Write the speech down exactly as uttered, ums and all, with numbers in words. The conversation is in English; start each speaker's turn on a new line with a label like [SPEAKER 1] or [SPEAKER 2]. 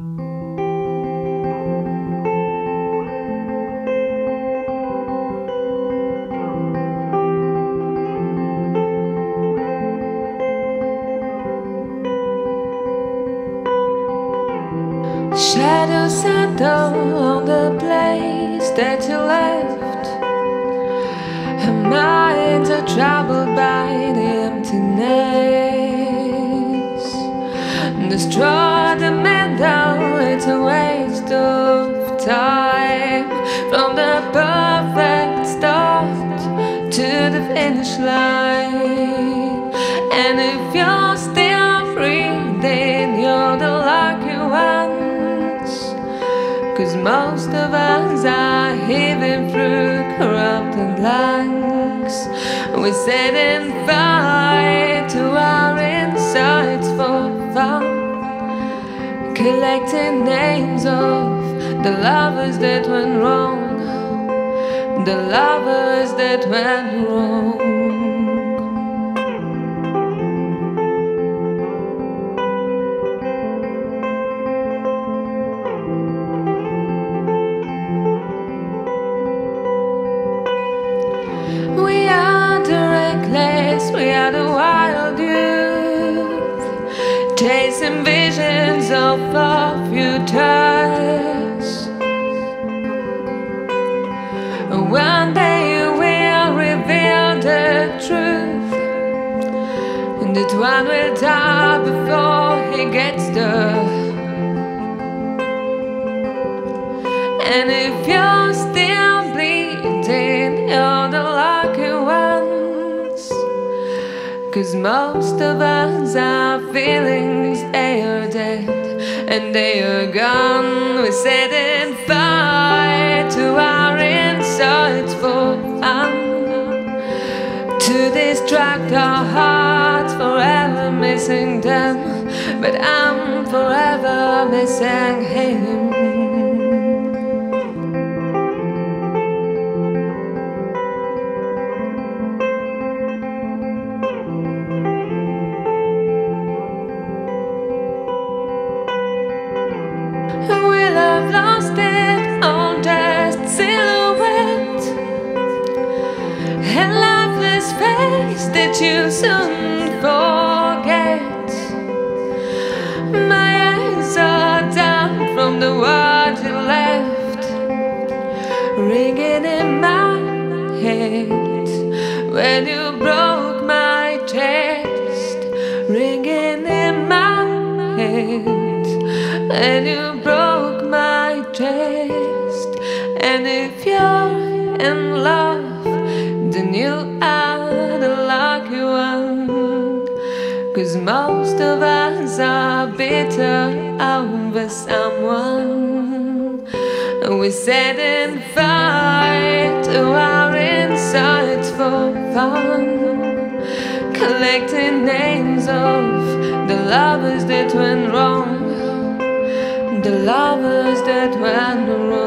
[SPEAKER 1] Shadows settle on the place that you left. Her minds are troubled by the emptiness. Destroy the meadow, it's a waste of time. From the perfect start to the finish line. And if you're still breathing, you're the lucky one. 'Cause most of us are heaving through corrupted lungs. We're setting fire to our insides for fun, collecting names of the lovers that went wrong, the lovers that went wrong. We are the reckless, we are the wild youth, chasing visions of our futures. One day you will reveal the truth, and that one will die before he gets there. And if you're still bleeding, you're the lucky ones. 'Cause most of us, our feelings, they are dead and they are gone. We're setting fire to our insides for fun, to distract our hearts, forever missing them. But I'm forever missing him. We'll have lost it on just silhouette, a lifeless face that you soon forget. My eyes are down from the words you left, ringing in my head when you broke my chest, ringing in my head when you broke my chest. And if you're in love, then you are the lucky one. 'Cause most of us are bitter over someone. And we're setting fire to our insides for fun, collecting names of the lovers that went wrong, the lovers that went wrong.